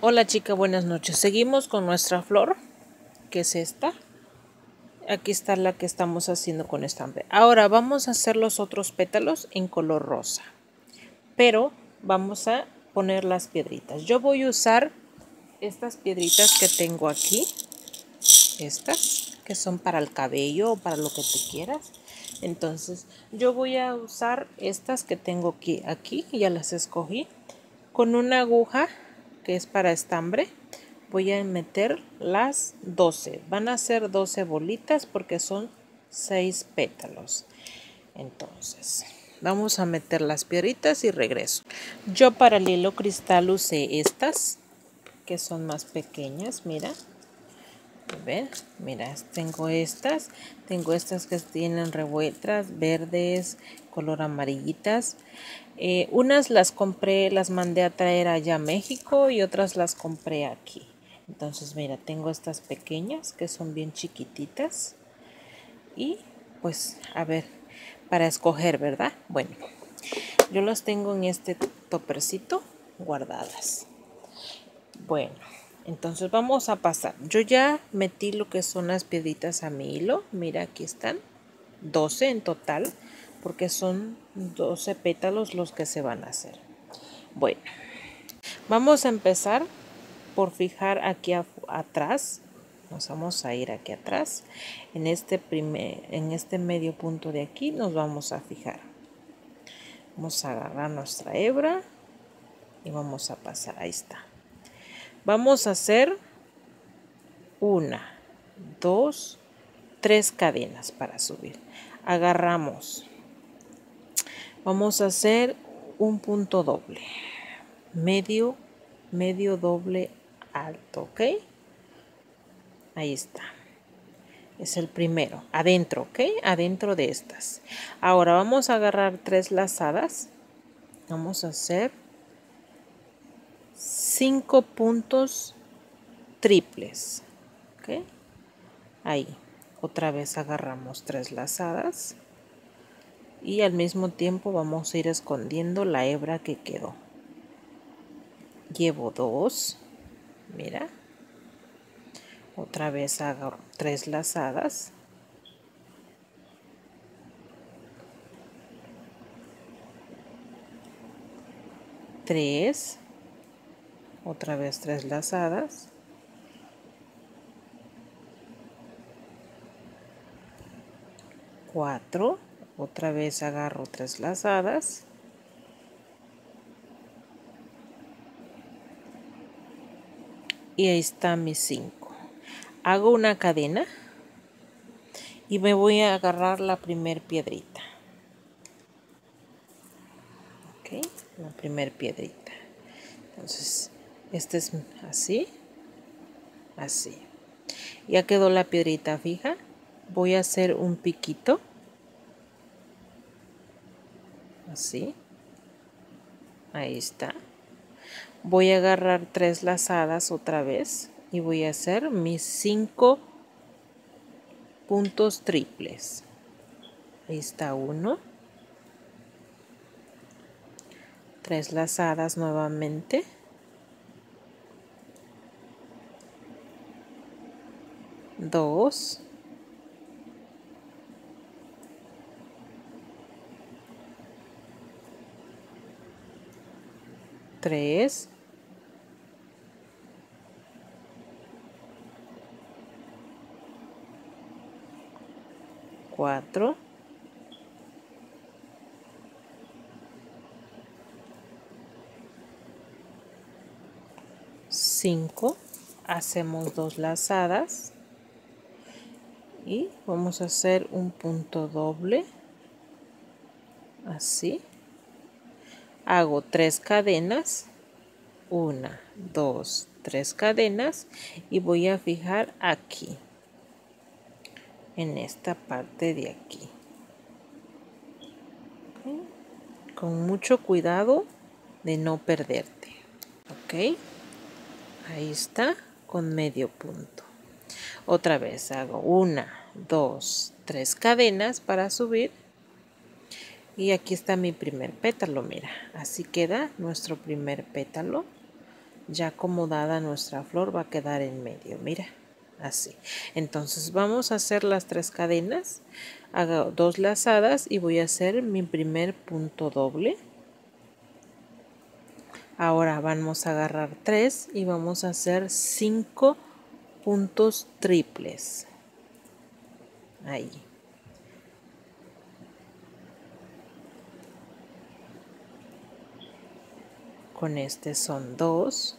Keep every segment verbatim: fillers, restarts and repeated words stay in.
Hola chica, buenas noches. Seguimos con nuestra flor, que es esta. Aquí está la que estamos haciendo con estambre. Ahora vamos a hacer los otros pétalos en color rosa, pero vamos a poner las piedritas. Yo voy a usar estas piedritas que tengo aquí, estas que son para el cabello o para lo que tú quieras. Entonces yo voy a usar estas que tengo aquí, aquí ya las escogí, con una aguja que es para estambre. Voy a meter las doce, van a ser doce bolitas porque son seis pétalos. Entonces vamos a meter las piedritas y regreso. Yo para el hilo cristal usé estas que son más pequeñas, mira. ¿Ven? Mira, tengo estas, tengo estas que tienen revueltas, verdes, color amarillitas. Eh, unas las compré, las mandé a traer allá a México y otras las compré aquí. Entonces, mira, tengo estas pequeñas que son bien chiquititas. Y pues, a ver, para escoger, ¿verdad? Bueno, yo las tengo en este topercito guardadas. Bueno, entonces vamos a pasar. Yo ya metí lo que son las piedritas a mi hilo. Mira, aquí están. doce en total, porque son doce pétalos los que se van a hacer. Bueno, vamos a empezar por fijar aquí atrás. Nos vamos a ir aquí atrás. En este, primer, en este medio punto de aquí nos vamos a fijar. Vamos a agarrar nuestra hebra y vamos a pasar. Ahí está. Vamos a hacer una, dos, tres cadenas para subir. Agarramos. Vamos a hacer un punto doble. Medio, medio doble alto, ¿ok? Ahí está. Es el primero. Adentro, ¿ok? Adentro de estas. Ahora vamos a agarrar tres lazadas. Vamos a hacer cinco puntos triples, ¿ok? Ahí. Otra vez agarramos tres lazadas. Y al mismo tiempo vamos a ir escondiendo la hebra que quedó. Llevo dos. Mira. Otra vez hago tres lazadas. Tres. Otra vez tres lazadas. Cuatro. Otra vez agarro tres lazadas. Y ahí está mis cinco. Hago una cadena. Y me voy a agarrar la primer piedrita. Ok, la primer piedrita. Entonces, este es así. Así. Ya quedó la piedrita fija. Voy a hacer un piquito. Así. Ahí está. Voy a agarrar tres lazadas otra vez. Y voy a hacer mis cinco puntos triples. Ahí está uno. Tres lazadas nuevamente. Dos. Tres. Cuatro. Cinco. Hacemos dos lazadas. Y vamos a hacer un punto doble. Así. Hago tres cadenas. Una, dos, tres cadenas. Y voy a fijar aquí. En esta parte de aquí. ¿Okay? Con mucho cuidado de no perderte. Ok. Ahí está. Con medio punto. Otra vez hago una, dos, tres cadenas para subir. Y aquí está mi primer pétalo, mira. Así queda nuestro primer pétalo. ya acomodada nuestra flor va a quedar en medio, mira, así. Entonces vamos a hacer las tres cadenas, hago dos lazadas y voy a hacer mi primer punto doble. Ahora vamos a agarrar tres y vamos a hacer cinco puntos triples. Ahí. Con este son dos.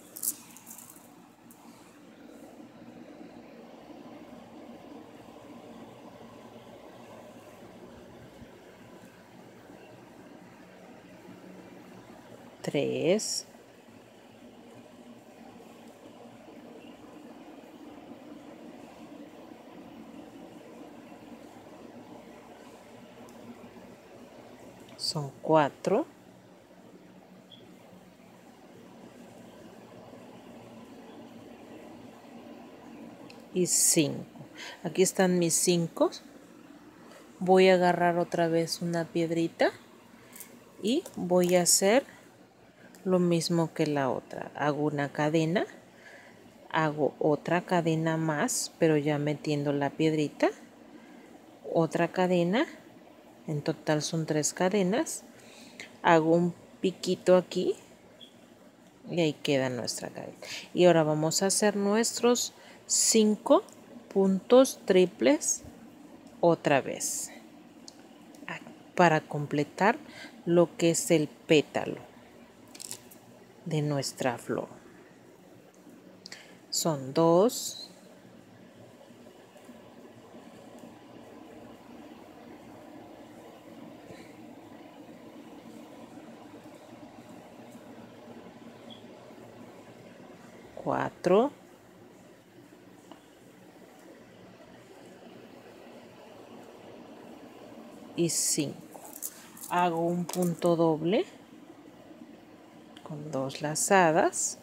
Tres. Son cuatro. Y cinco. Aquí están mis cinco. Voy a agarrar otra vez una piedrita y voy a hacer lo mismo que la otra. Hago una cadena, hago otra cadena más, pero ya metiendo la piedrita, otra cadena, en total son tres cadenas, hago un piquito aquí y ahí queda nuestra cadena. Y ahora vamos a hacer nuestros cinco puntos triples otra vez para completar lo que es el pétalo de nuestra flor. Son dos, cuatro, y cinco. Hago un punto doble con dos lazadas,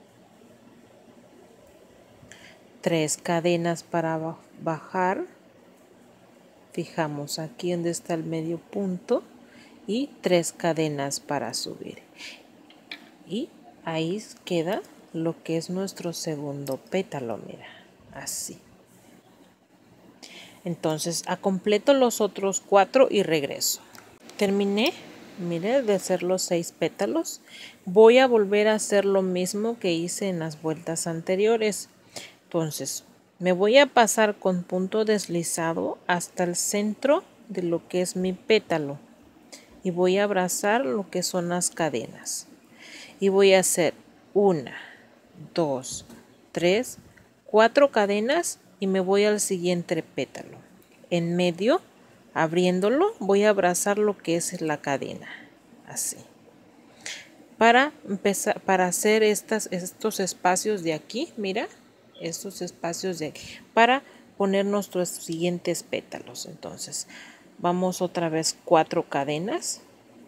tres cadenas para bajar, fijamos aquí donde está el medio punto y tres cadenas para subir, y ahí queda lo que es nuestro segundo pétalo, mira, así. Entonces a completo los otros cuatro y regreso. Terminé, mire, de hacer los seis pétalos. Voy a volver a hacer lo mismo que hice en las vueltas anteriores. Entonces me voy a pasar con punto deslizado hasta el centro de lo que es mi pétalo y voy a abrazar lo que son las cadenas y voy a hacer una, dos, tres, cuatro cadenas y me voy al siguiente pétalo. En medio, abriéndolo, voy a abrazar lo que es la cadena, así. Para empezar, para hacer estas, estos espacios de aquí, mira, estos espacios de aquí, para poner nuestros siguientes pétalos. Entonces, vamos otra vez cuatro cadenas.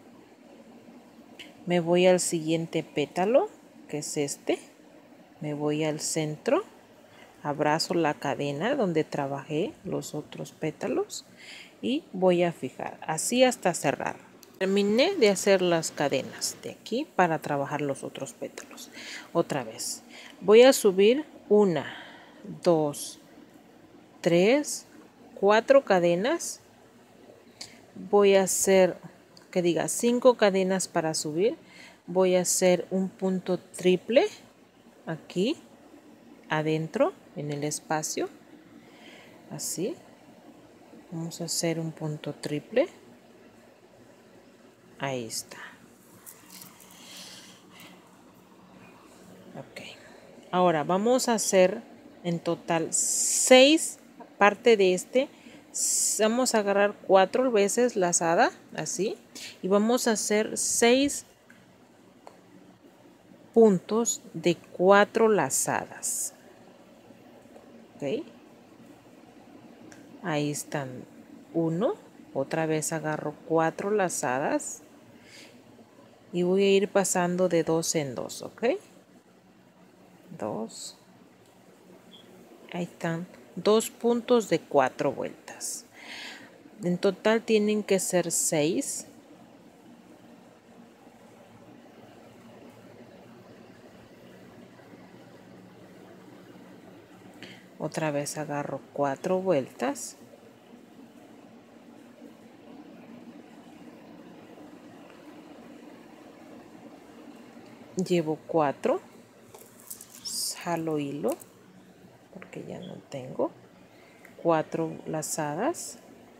Me voy al siguiente pétalo, que es este. Me voy al centro, abrazo la cadena donde trabajé los otros pétalos y voy a fijar, así hasta cerrar. Terminé de hacer las cadenas de aquí para trabajar los otros pétalos. Otra vez, voy a subir una, dos, tres, cuatro cadenas. Voy a hacer, que diga, cinco cadenas para subir. Voy a hacer un punto triple aquí adentro en el espacio, así. Vamos a hacer un punto triple. Ahí está. Ok. Ahora vamos a hacer en total seis, parte de este, vamos a agarrar cuatro veces lazada, así, y vamos a hacer seis puntos de cuatro lazadas. Ok. Ahí están. Uno. Otra vez agarro cuatro lazadas. Y voy a ir pasando de dos en dos, ¿ok? Dos. Ahí están. Dos puntos de cuatro vueltas. En total tienen que ser seis. Otra vez agarro cuatro vueltas. Llevo cuatro. Jalo hilo porque ya no tengo. Cuatro lazadas.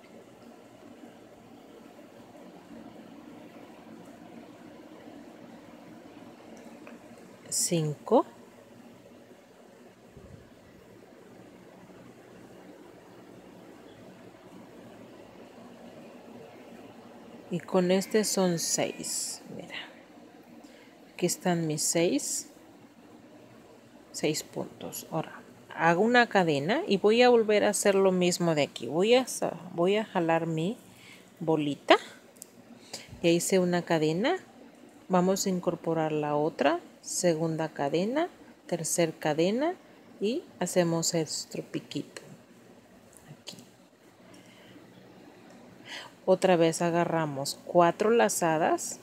Cinco. Y con este son seis. Mira. Aquí están mis seis. Seis puntos. Ahora hago una cadena y voy a volver a hacer lo mismo de aquí. Voy a, voy a jalar mi bolita. Ya hice una cadena. Vamos a incorporar la otra. Segunda cadena. Tercer cadena. Y hacemos nuestro piquito. Aquí. Otra vez agarramos cuatro lazadas.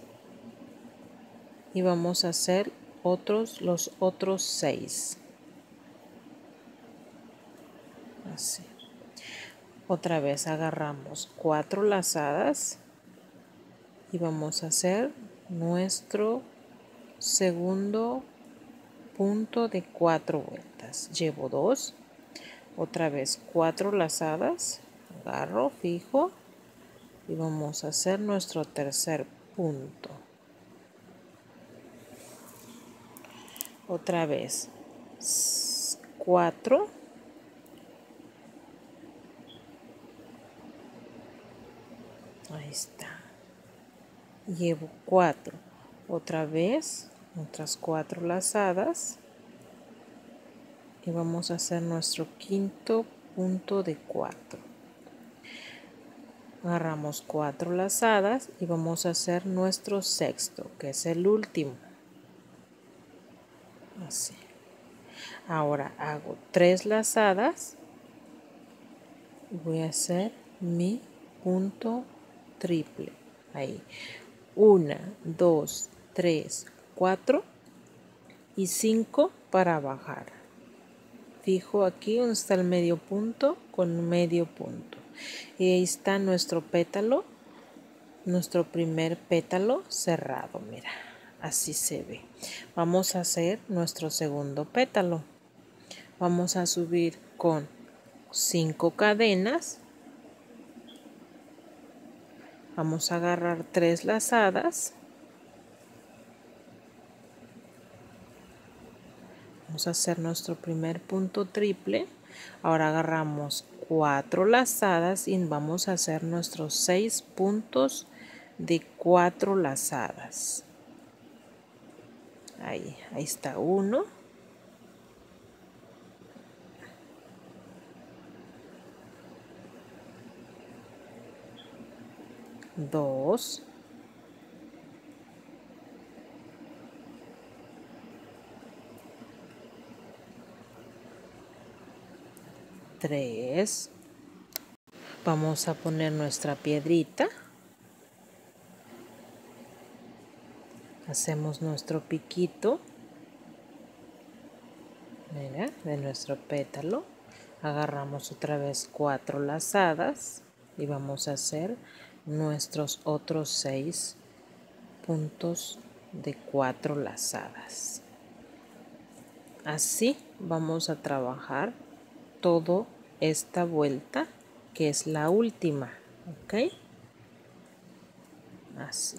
Y vamos a hacer otros los otros seis. Así. Otra vez agarramos cuatro lazadas y vamos a hacer nuestro segundo punto de cuatro vueltas. Llevo dos. Otra vez cuatro lazadas. Agarro, fijo y vamos a hacer nuestro tercer punto. Otra vez cuatro. Ahí está. Llevo cuatro. Otra vez otras cuatro lazadas y vamos a hacer nuestro quinto punto de cuatro. Agarramos cuatro lazadas y vamos a hacer nuestro sexto, que es el último. Así. Ahora hago tres lazadas y voy a hacer mi punto triple. Ahí. Una, dos, tres, cuatro y cinco para bajar. Fijo aquí donde está el medio punto con medio punto. Y ahí está nuestro pétalo, nuestro primer pétalo cerrado. Mira, así se ve. Vamos a hacer nuestro segundo pétalo. Vamos a subir con cinco cadenas. Vamos a agarrar tres lazadas. Vamos a hacer nuestro primer punto triple. Ahora agarramos cuatro lazadas y vamos a hacer nuestros seis puntos de cuatro lazadas. Ahí, ahí está uno. Dos. Tres. Vamos a poner nuestra piedrita. Hacemos nuestro piquito. Mira, de nuestro pétalo. Agarramos otra vez cuatro lazadas y vamos a hacer nuestros otros seis puntos de cuatro lazadas. Así vamos a trabajar toda esta vuelta, que es la última, ¿ok? Así.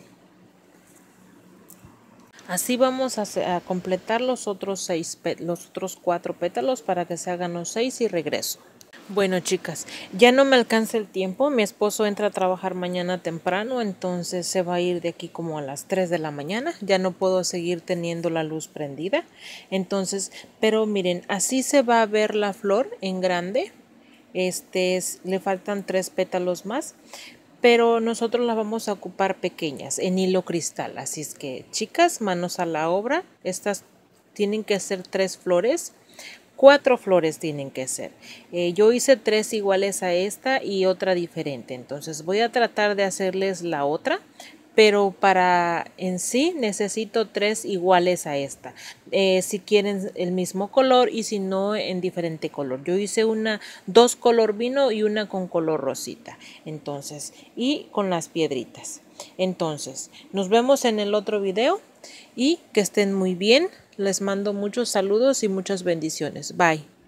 Así vamos a, hacer, a completar los otros seis, los otros cuatro pétalos para que se hagan los seis y regreso. Bueno, chicas, ya no me alcanza el tiempo. Mi esposo entra a trabajar mañana temprano, entonces se va a ir de aquí como a las tres de la mañana. Ya no puedo seguir teniendo la luz prendida. Entonces, pero miren, así se va a ver la flor en grande. Este es, le faltan tres pétalos más, pero nosotros las vamos a ocupar pequeñas en hilo cristal. Así es que, chicas, manos a la obra. Estas tienen que ser tres flores. Cuatro flores tienen que ser. Eh, yo hice tres iguales a esta y otra diferente. Entonces voy a tratar de hacerles la otra, pero para en sí necesito tres iguales a esta. Eh, si quieren el mismo color y si no en diferente color. Yo hice una, dos color vino y una con color rosita. Entonces, y con las piedritas. Entonces, nos vemos en el otro video y que estén muy bien. Les mando muchos saludos y muchas bendiciones. Bye.